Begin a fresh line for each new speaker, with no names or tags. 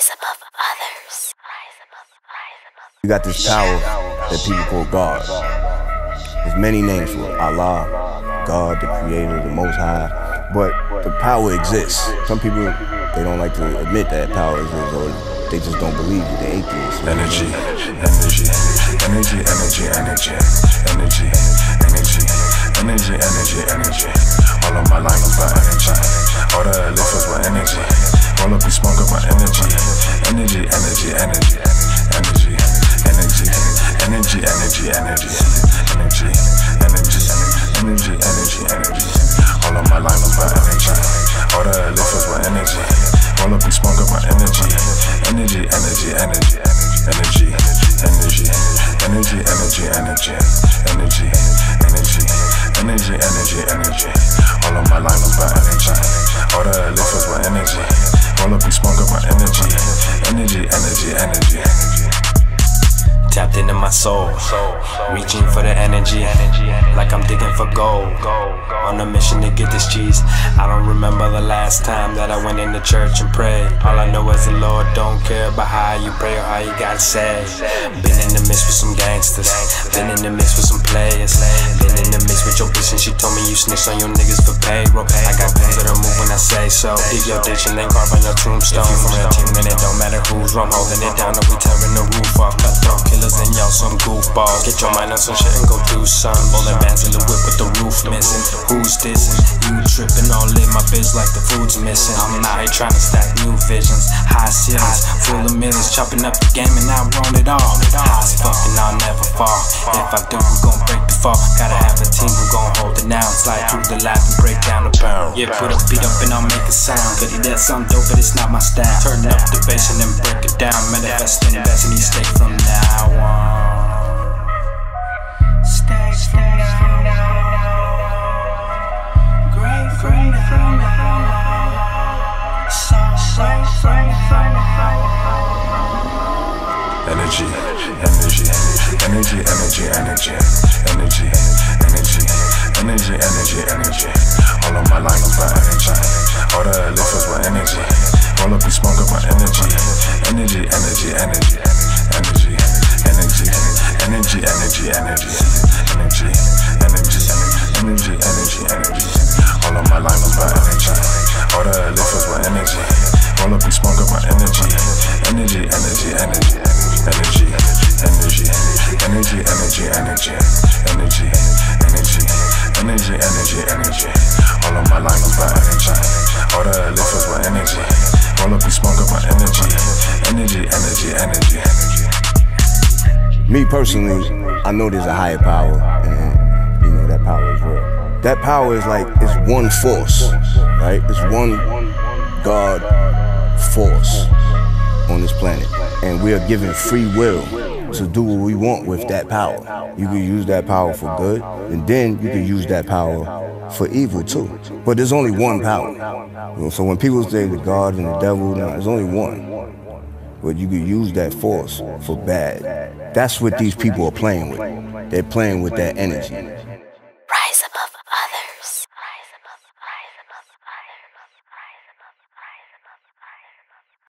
rise above others.
You got this power that people call God. There's many names for it. Allah, God, the Creator, the Most High. But the power exists. Some people, they don't like to admit that power exists, or they just don't believe it. They're atheists.
Energy, energy, energy, energy, energy, energy, energy, energy, energy, energy. All of my life was about energy. All that I live was about energy. Roll up and smoke up my energy. Energy, energy, energy, energy, energy, energy, energy, energy, energy, energy, energy, energy, energy. All of my life was about energy. All that I live was about energy. Roll up and smoke up my energy. Energy, energy, energy, energy, energy, energy, energy, energy, energy, energy, energy, energy, energy. All of my life was about energy. All that I live was about energy. Roll up and smoke up my energy. Energy, energy, energy.
Tapped into my soul, reaching for the energy, like I'm digging for gold. On a mission to get this cheese. I don't remember the last time that I went into church and prayed. All I know is the Lord don't care about how you pray or how you gotta say. Been in the mix with some gangsters, been in the mix with some players, been in the mix with your bitch and she told me you snitch on your niggas for payroll. I got guns that'll move when I say so. Dig your ditch and then carve on your tombstone. If you from your team, then it don't matter who's wrong. Holding it down if we tearing the roof off. Cutthroat killers and y'all some goofballs. Get your mind on some shit and go do some. Bowling bands in the whip with the roof missing. Who's dissing? You tripping all in my biz like the food's missing. I'm out here trying to stack new visions. High ceilings, full of millions. Chopping up the game and I run it all. High as fuck and I'll never fall. If I do, we gon' break the fall. Gotta have a team who gon' hold it down. Slide through the lab and break down the pound. Yeah, put a beat up and I'll make a sound. Cause he does something dope but it's not my style. Turn up the bass and then break it down. Manifest and invest in each state from now on. Stage from now on. Great from now. So great from now.
Energy, energy, energy, energy, energy, energy, energy, energy, energy, energy. All of my life was about energy. All that I live was about energy. Roll up and smoke up my energy. Energy, energy, energy, energy, energy, energy, energy, energy, energy, energy, energy, energy, energy. All of my life was about energy. All that I live was about energy. Roll up and smoke up my energy. Energy, energy, energy, energy, energy, energy, energy, energy, energy, energy, energy, energy, energy. All of my life was about energy. All that I live was about energy. Roll up and smoke up my energy. Energy, energy, energy.
Me personally, I know there's a higher power, and you know that power is real. That power is like, it's one force, right? It's one God force on this planet. And we are given free will to do what we want with that power. You can use that power for good, and then you can use that power for evil too. But there's only one power. You know, so when people say the God and the devil, no, there's only one. But you can use that force for bad. That's what these people are playing with. They're playing with that energy.